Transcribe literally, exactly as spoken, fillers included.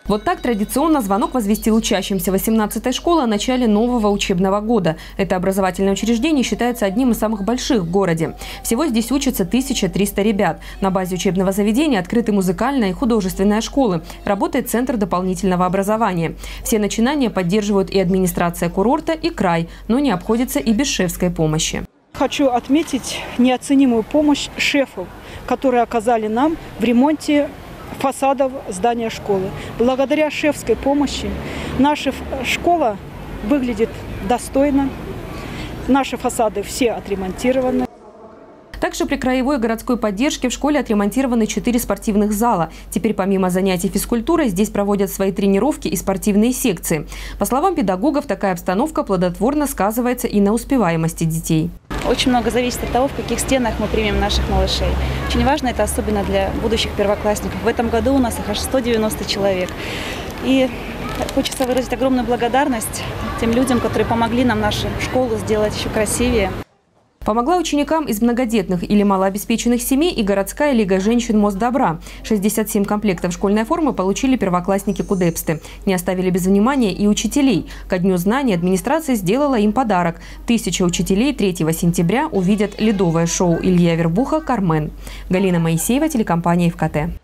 Вот так традиционно звонок возвестил учащимся восемнадцатой школы о начале нового учебного года. Это образовательное учреждение считается одним из самых больших в городе. Всего здесь учатся тысяча триста ребят. На базе учебного заведения открыты музыкальная и художественная школы. Работает центр дополнительного образования. Все начинания поддерживают и администрация курорта, и край, но не обходится и без шефской помощи. Хочу отметить неоценимую помощь шефов, которые оказали нам в ремонте фасадов здания школы. Благодаря шефской помощи наша школа выглядит достойно, наши фасады все отремонтированы. Также при краевой и городской поддержке в школе отремонтированы четыре спортивных зала. Теперь помимо занятий физкультурой здесь проводят свои тренировки и спортивные секции. По словам педагогов, такая обстановка плодотворно сказывается и на успеваемости детей. Очень много зависит от того, в каких стенах мы примем наших малышей. Очень важно это особенно для будущих первоклассников. В этом году у нас их аж сто девяносто человек. И хочется выразить огромную благодарность тем людям, которые помогли нам нашу школу сделать еще красивее. Помогла ученикам из многодетных или малообеспеченных семей и городская лига женщин Мосдобра. шестьдесят семь комплектов школьной формы получили первоклассники Кудепсты. Не оставили без внимания и учителей. Ко Дню знаний администрация сделала им подарок. Тысяча учителей третьего сентября увидят ледовое шоу Илья Вербуха «Кармен». Галина Моисеева, телекомпания ФКТ.